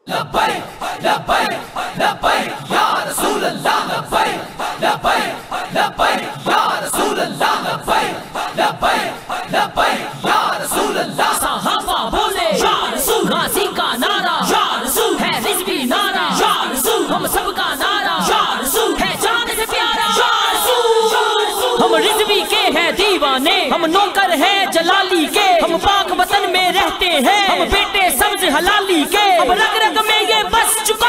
लब्बैक लब्बैक लब्बैक या रसूल अल्लाह लब्बैक लब्बैक लब्बैक या रसूल अल्लाह लब्बैक लब्बैक लब्बैक या रसूल अल्लाह। सहाबा बोले या रसूल, गाजी का नारा या रसूल, है रिज़वी नारा या रसूल, हम सबका नारा या रसूल, है जान से प्यारा या रसूल। हम रिज़वी के हैं दीवाने, हम नौकर हैं जलाली के, हम पाक वतन में रहते हैं, हम बेटे सब्ज हलाली के, अब रग रग में ये बस चुका।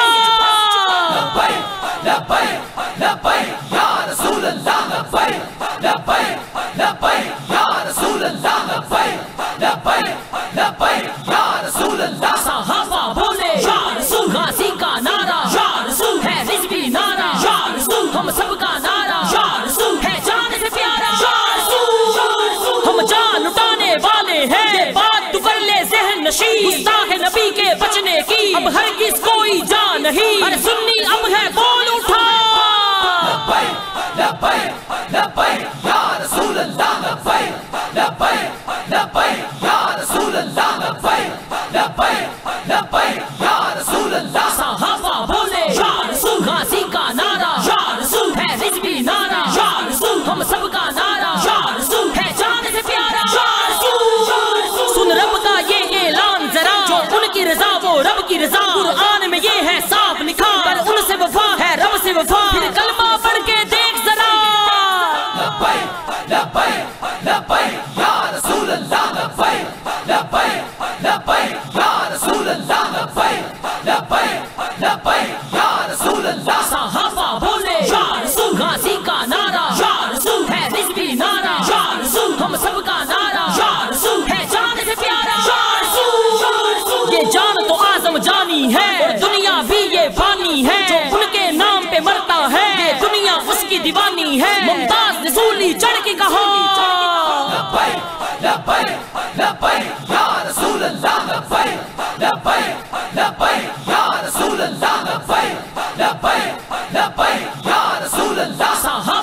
लब्बैक लब्बैक लब्बैक या रसूल अल्लाह लब्बैक लब्बैक लब्बैक या रसूल अल्लाह लब्बैक लब्बैक लब्बैक या रसूल अल्लाह। सहाबा बोले या रसूल, गाजी का नारा या रसूल, है रिज़वी नारा या रसूल, हम सबका नारा या रसूल, है जान से प्यारा या रसूल। हम जान लुटाने वाले हैं, ये बात तू कर ले ज़हन नशी, गुस्ताख नबी के बचने की अब हर किस कोई जान नहीं। अरे सुन्नी अब है बोल उठा। लब्बैक लब्बैक लब्बैक या रसूल अल्लाह लब्बैक लब्बैक लब्बैक या रसूल अल्लाह लब्बैक लब्बैक लब्बैक या रसूल अल्लाह। सहाबा बोले या रसूल, गाजी का नारा या रसूल, है रिज़वी नारा या रसूल, हम सबका नारा या रसूल, है जान से प्यारा या रसूल। सुन रब का ये ऐलान जरा, जो उनकी रजा वो रब की रजा, कुरान में ये है साफ लिखा, पर उनसे वफा है रब से वफा, फिर कलमा पढ़ के देख जरा। लब्बैक लब्बैक लब्बैक या रसूल अल्लाह लब्बैक लब्बैक लब्बैक या रसूल अल्लाह लब्बैक लब्बैक लब्बैक या रसूल अल्लाह। सहाबा बोले या रसूल, गाजी का नारा या रसूल, है रिज़वी नारा या रसूल, हम सबका नारा या रसूल, है जान से प्यारा या रसूल। ये जान तो आज़म जानी है, और दुनिया भी ये फानी है, जो उनके नाम पे मरता है ये दुनिया उसकी दीवानी है। मुमताज रसूली चढ़ के कहा लब्बैक लब्बैक लब्बैक या रसूल अल्लाह लब्बैक लब्बैक लब्बैक या रसूल अल्लाह लब्बैक लब्बैक लब्बैक या रसूल अल्लाह।